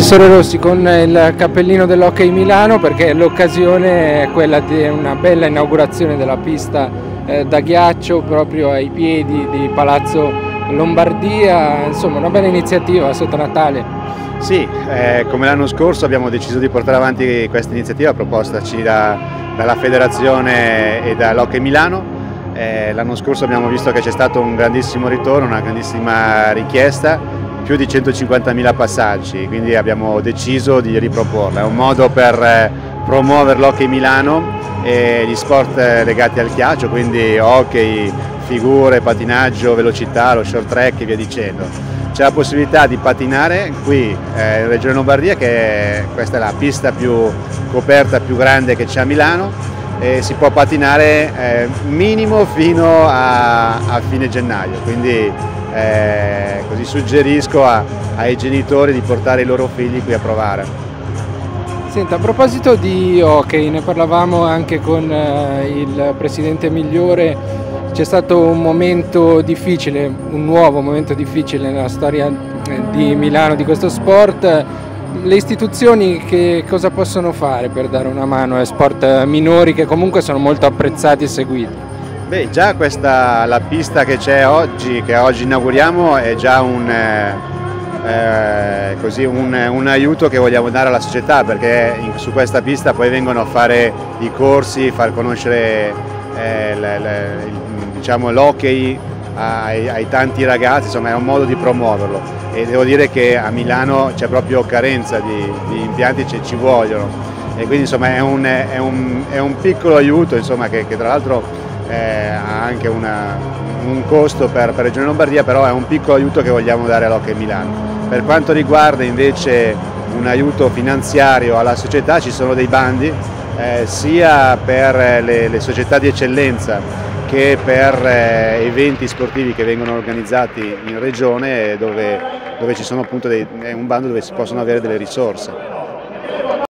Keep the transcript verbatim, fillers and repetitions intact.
Professore Rossi, con il cappellino dell'Hockey Milano, perché l'occasione è quella di una bella inaugurazione della pista eh, da ghiaccio proprio ai piedi di Palazzo Lombardia, insomma una bella iniziativa sotto Natale. Sì, eh, come l'anno scorso abbiamo deciso di portare avanti questa iniziativa propostaci da, dalla Federazione e dall'Hockey Milano. Eh, l'anno scorso abbiamo visto che c'è stato un grandissimo ritorno, una grandissima richiesta, più di centocinquantamila passaggi, quindi abbiamo deciso di riproporla. È un modo per eh, promuovere l'Hockey Milano e gli sport legati al ghiaccio, quindi hockey, figure, patinaggio, velocità, lo short track e via dicendo. C'è la possibilità di patinare qui eh, in Regione Lombardia, che è, questa è la pista più coperta, più grande che c'è a Milano, e si può patinare eh, minimo fino a, a fine gennaio, quindi eh, così suggerisco a, ai genitori di portare i loro figli qui a provare. Senta, a proposito di hockey, ne parlavamo anche con eh, il presidente Migliore. C'è stato un momento difficile, un nuovo momento difficile nella storia di Milano di questo sport. Le istituzioni che cosa possono fare per dare una mano a sport minori che comunque sono molto apprezzati e seguiti? Beh, già questa, la pista che c'è oggi, che oggi inauguriamo, è già un, eh, così un, un aiuto che vogliamo dare alla società, perché in, su questa pista poi vengono a fare i corsi, far conoscere eh, le, le, diciamo, l'hockey ai, ai tanti ragazzi, insomma è un modo di promuoverlo, e devo dire che a Milano c'è proprio carenza di, di impianti, ci, ci vogliono, e quindi insomma è un, è un, è un piccolo aiuto, insomma, che, che tra l'altro Eh, ha anche una, un costo per, per Regione Lombardia, però è un piccolo aiuto che vogliamo dare all'Hockey Milano. Per quanto riguarda invece un aiuto finanziario alla società, ci sono dei bandi eh, sia per le, le società di eccellenza che per eh, eventi sportivi che vengono organizzati in regione, dove, dove ci sono appunto dei, è un bando dove si possono avere delle risorse.